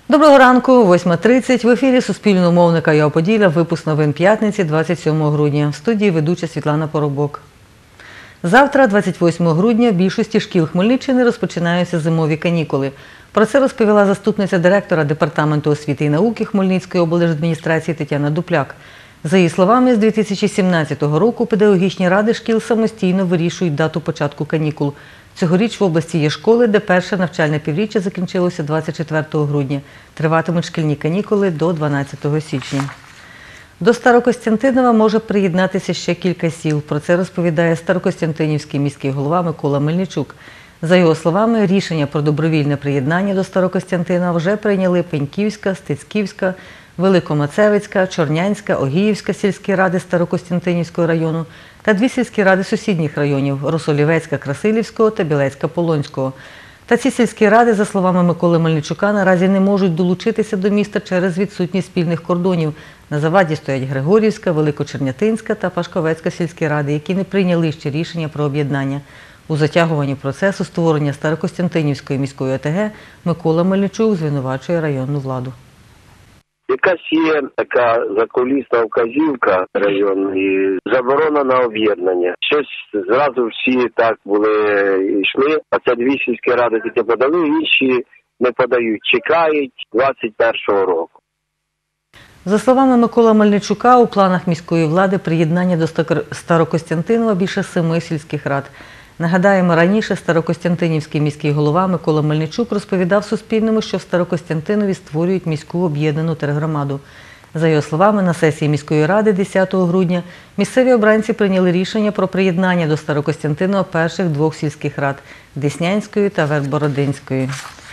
Доброго ранку, 8:30. В ефірі Суспільного мовника ЯО Поділля. Випуск новин п'ятниці, 27 грудня. В студії ведуча Світлана Поробок. Завтра, 28 грудня, в більшості шкіл Хмельниччини розпочинаються зимові канікули. Про це розповіла заступниця директора Департаменту освіти і науки Хмельницької облдержадміністрації Тетяна Дупляк. За її словами, з 2017 року педагогічні ради шкіл самостійно вирішують дату початку канікул. Цьогоріч в області є школи, де перше навчальне півріччя закінчилося 24 грудня. Триватимуть шкільні канікули до 12 січня. До Старокостянтинова може приєднатися ще кілька сіл. Про це розповідає Старокостянтинівський міський голова Микола Мельничук. За його словами, рішення про добровільне приєднання до Старокостянтина вже прийняли Пеньківська, Стецьківська, Великомацевицька, Чорнянська, Огіївська сільські ради Старокостянтинівського району та дві сільські ради сусідніх районів – Росолівецька Красилівського та Білецька Полонського. Та ці сільські ради, за словами Миколи Мельничука, наразі не можуть долучитися до міста через відсутність спільних кордонів. На заваді стоять Григорівська, Великочернятинська та Пашковецька сільські ради, які не прийняли ще рішення про об'єднання. У затягуванні процесу створення Старокостянтинівської міської ОТГ Микола Мельничук звинувачує районну владу. Якась є така закулісна вказівка районної, заборона на об'єднання. Щось зразу всі так були йшли, а це дві сільські ради тільки подали, інші не подають, чекають 21-го року. За словами Миколи Мельничука, у планах міської влади приєднання до Старокостянтинова більше 7 сільських рад. Нагадаємо, раніше Старокостянтинівський міський голова Микола Мельничук розповідав Суспільному, що в Старокостянтинові створюють міську об'єднану тергромаду. За його словами, на сесії міської ради 10 грудня місцеві обранці прийняли рішення про приєднання до Старокостянтинова перших двох сільських рад – Деснянської та Верхбородинської.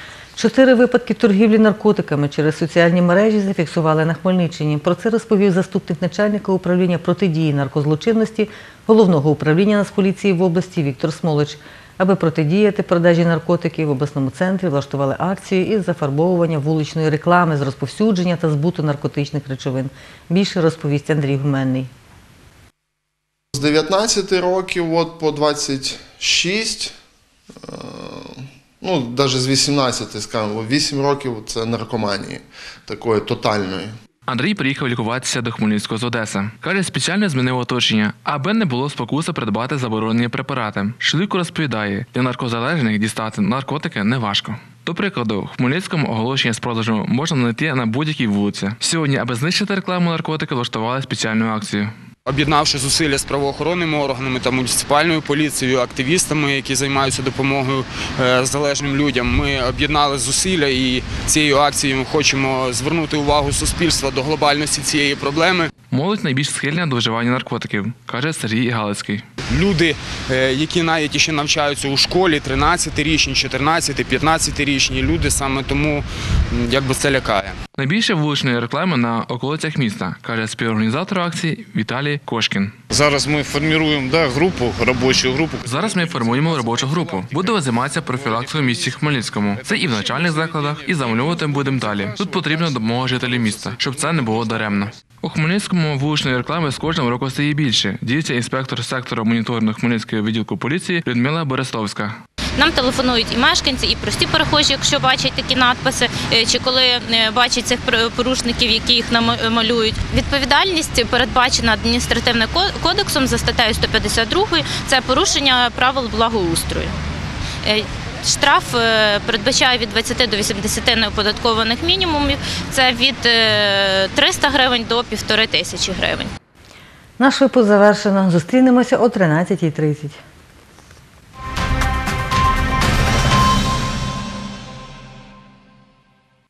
4 випадки торгівлі наркотиками через соціальні мережі зафіксували на Хмельниччині. Про це розповів заступник начальника управління протидії наркозлочинності Головного управління Нацполіції в області Віктор Смолич. Аби протидіяти продажі наркотиків, в обласному центрі влаштували акцію із зафарбовування вуличної реклами з розповсюдження та збуту наркотичних речовин. Більше розповість Андрій Гуменний. З 19 років по 26, навіть з 18, скажімо, 8 років – це наркоманії, такої тотальної. Андрій приїхав лікуватися до Хмельницького з Одеси. Каже, спеціально змінив оточення, аби не було спокуси придбати заборонені препарати. Чоловік розповідає, для наркозалежних дістати наркотики неважко. До прикладу, в Хмельницькому оголошення з продажу можна знайти на будь-якій вулиці. Сьогодні, аби знищити рекламу наркотиків, влаштували спеціальну акцію. Об'єднавши зусилля з правоохоронними органами та муніципальною поліцією, активістами, які займаються допомогою залежним людям, ми об'єднали зусилля і цією акцією ми хочемо звернути увагу суспільства до глобальності цієї проблеми. Молодь найбільш схильна до вживання наркотиків, каже Сергій Галицький. Люди, які навіть ще навчаються у школі, 13-річні, 14-, 15-річні люди, саме тому це лякає. Найбільше вуличної реклами на околицях міста, каже співорганізатор акції Віталій Кошкін. Зараз ми формуємо робочу групу. Зараз ми формуємо робочу групу. Будемо займатися профілактикою в місті Хмельницькому. Це і в навчальних закладах, і замальовувати будемо далі. Тут потрібна допомога жителів міста, щоб це не було даремно. У Хмельницькому вуличної реклами з кожним роком стає більше, ділиться інспектор сектору моніторингу Хмельницького відділку поліції Людмила Берестовська. Нам телефонують і мешканці, і прості перехожі, якщо бачать такі надписи, чи коли бачать цих порушників, які їх намалюють. Відповідальність передбачена адміністративним кодексом за статтею 152 – це порушення правил благоустрою. Штраф передбачає від 20 до 80 неоподаткованих мінімумів, це від 300 гривень до 1500 гривень. Наш випуск завершено. Зустрінемося о 13:30.